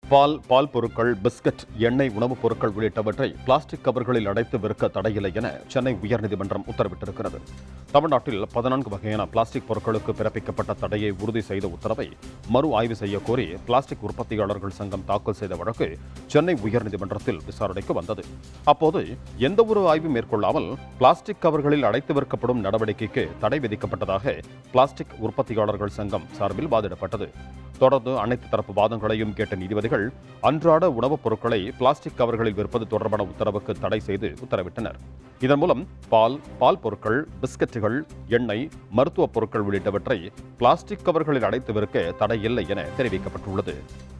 பால் பொருட்கள், பிஸ்கட், எண்ணெய், உணவுப் பொருட்கள் உள்ளிட்டவற்றை பிளாஸ்டிக் கவர்களில் அடைத்து விற்க தடையில்லை என சென்னை உயர்நீதிமன்றம் உத்தரவிட்டிருக்கிறது. தமிழ்நாட்டில் 14 வகையான பிளாஸ்டிக் பொருட்களுக்கு பிறப்பிக்கப்பட்ட தடையை உறுதி செய்த உத்தரவை மறு ஆய்வு செய்யக்கோரி பிளாஸ்டிக் உற்பத்தியாளர்கள் சங்கம் தாக்கல் செய்த வழக்கு சென்னை உயர்நீதிமன்றத்தில் விசாரணைக்கு வந்தது. அப்போது எந்தவொரு ஆய்வு மேற்கொள்ளாமல் பிளாஸ்டிக் கவர்களில் அடைத்து விற்கப்படும் நடவடிக்கைக்கு தடை விதிக்கப்பட்டதாக பிளாஸ்டிக் உற்பத்தியாளர்கள் சங்கம் சார்பில் வாதிடப்பட்டது. தொடர்ந்து அனைத்து தரப்பு வாதங்களையும் கேட்ட நீதிபதிகள் அன்றாட உணவுப் பொருட்களை பிளாஸ்டிக் கவர்களில் விற்பது தொடர்பான உத்தரவுக்கு தடை செய்து உத்தரவிட்டனர். இதன் மூலம் பால் பொருட்கள், பிஸ்கட்டுகள், எண்ணெய், மருத்துவப் பொருட்கள் உள்ளிட்டவற்றை பிளாஸ்டிக் கவர்களில் அடைத்து விற்க தடை இல்லை என தெரிவிக்கப்பட்டுள்ளது.